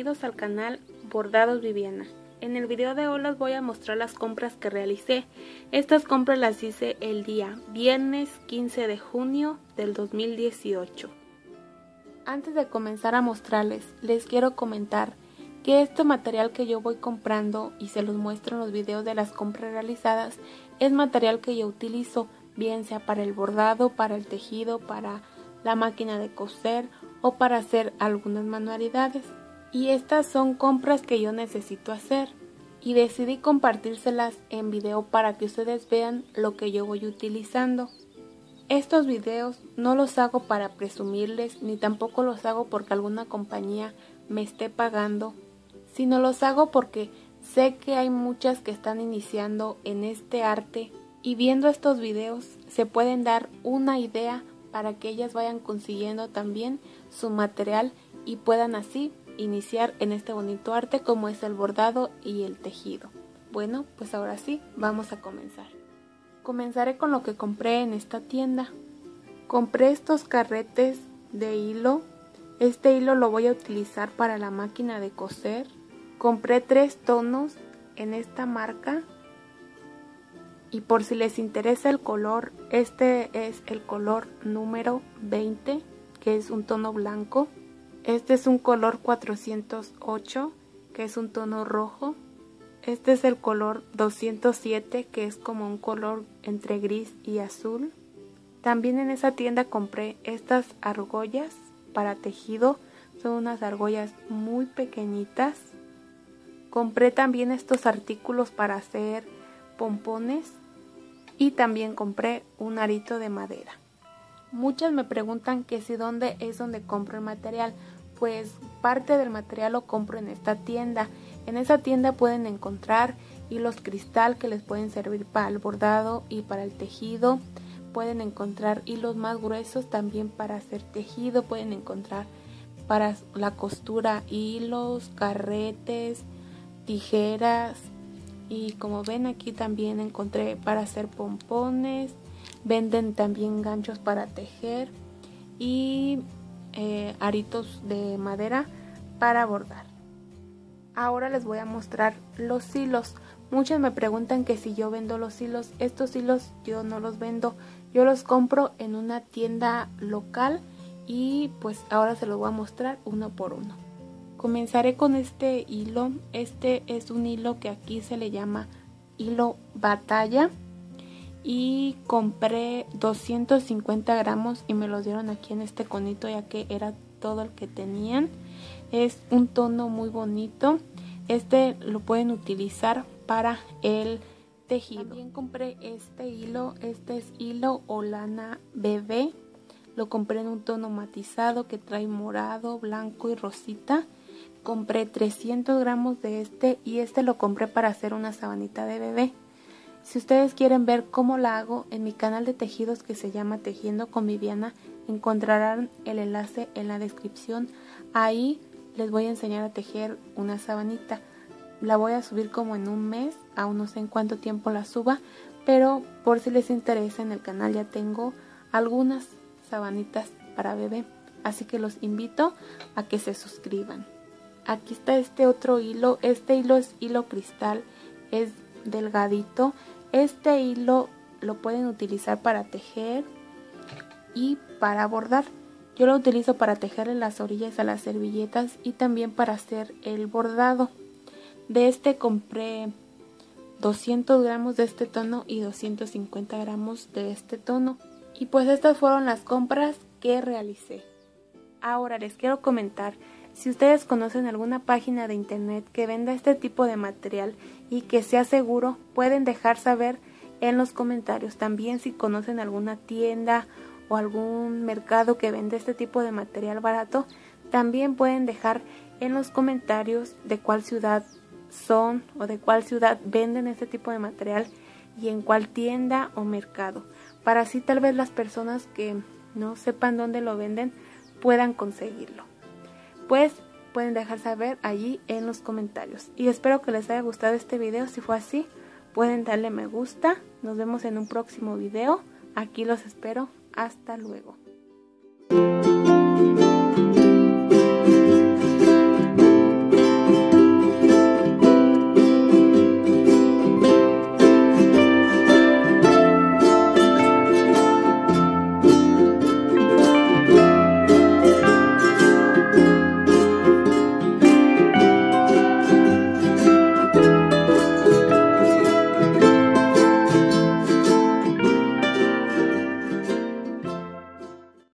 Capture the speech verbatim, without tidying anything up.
bienvenidos al canal Bordados Viviana. En el video de hoy les voy a mostrar las compras que realicé. Estas compras las hice el día viernes quince de junio del dos mil dieciocho. Antes de comenzar a mostrarles, les quiero comentar que este material que yo voy comprando y se los muestro en los videos de las compras realizadas es material que yo utilizo, bien sea para el bordado, para el tejido, para la máquina de coser o para hacer algunas manualidades. Y estas son compras que yo necesito hacer y decidí compartírselas en video para que ustedes vean lo que yo voy utilizando. Estos videos no los hago para presumirles ni tampoco los hago porque alguna compañía me esté pagando, sino los hago porque sé que hay muchas que están iniciando en este arte y viendo estos videos se pueden dar una idea para que ellas vayan consiguiendo también su material y puedan así iniciar en este bonito arte como es el bordado y el tejido. Bueno, pues ahora sí, vamos a comenzar. Comenzaré con lo que compré en esta tienda. Compré estos carretes de hilo. Este hilo lo voy a utilizar para la máquina de coser. Compré tres tonos en esta marca. Y por si les interesa el color, este es el color número veinte, que es un tono blanco. Este es un color cuatrocientos ocho, que es un tono rojo. Este es el color doscientos siete, que es como un color entre gris y azul. También en esa tienda compré estas argollas para tejido. Son unas argollas muy pequeñitas. Compré también estos artículos para hacer pompones y también compré un arito de madera. Muchas me preguntan que si dónde es donde compro el material. Pues parte del material lo compro en esta tienda. En esa tienda pueden encontrar hilos cristal que les pueden servir para el bordado y para el tejido. Pueden encontrar hilos más gruesos también para hacer tejido. Pueden encontrar para la costura hilos, carretes, tijeras. Y como ven, aquí también encontré para hacer pompones. Venden también ganchos para tejer y eh, aritos de madera para bordar. Ahora les voy a mostrar los hilos. Muchos me preguntan que si yo vendo los hilos. Estos hilos yo no los vendo. Yo los compro en una tienda local y pues ahora se los voy a mostrar uno por uno. Comenzaré con este hilo. Este es un hilo que aquí se le llama hilo batalla. Y compré doscientos cincuenta gramos y me los dieron aquí en este conito ya que era todo el que tenían. Es un tono muy bonito. Este lo pueden utilizar para el tejido. También compré este hilo. Este es hilo o lana bebé. Lo compré en un tono matizado que trae morado, blanco y rosita. Compré trescientos gramos de este y este lo compré para hacer una sabanita de bebé. Si ustedes quieren ver cómo la hago, en mi canal de tejidos que se llama Tejiendo con Viviana, encontrarán el enlace en la descripción. Ahí les voy a enseñar a tejer una sabanita. La voy a subir como en un mes, aún no sé en cuánto tiempo la suba, pero por si les interesa en el canal ya tengo algunas sabanitas para bebé. Así que los invito a que se suscriban. Aquí está este otro hilo. Este hilo es hilo cristal, es delgadito. Este hilo lo pueden utilizar para tejer y para bordar. Yo lo utilizo para tejer en las orillas a las servilletas y también para hacer el bordado. De este compré doscientos gramos de este tono y doscientos cincuenta gramos de este tono. Y pues estas fueron las compras que realicé. Ahora les quiero comentar, si ustedes conocen alguna página de internet que venda este tipo de material y que sea seguro, pueden dejar saber en los comentarios. También si conocen alguna tienda o algún mercado que vende este tipo de material barato, también pueden dejar en los comentarios de cuál ciudad son o de cuál ciudad venden este tipo de material y en cuál tienda o mercado, para así tal vez las personas que no sepan dónde lo venden puedan conseguirlo. Pues pueden dejar saber allí en los comentarios. Y espero que les haya gustado este video. Si fue así, pueden darle me gusta. Nos vemos en un próximo video. Aquí los espero. Hasta luego.